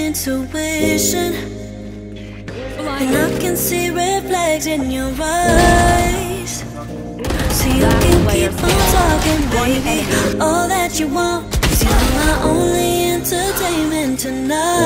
intuition, and I can see red flags in your eyes. See, you can keep on talking, baby. All that you want is you're my only entertainment tonight.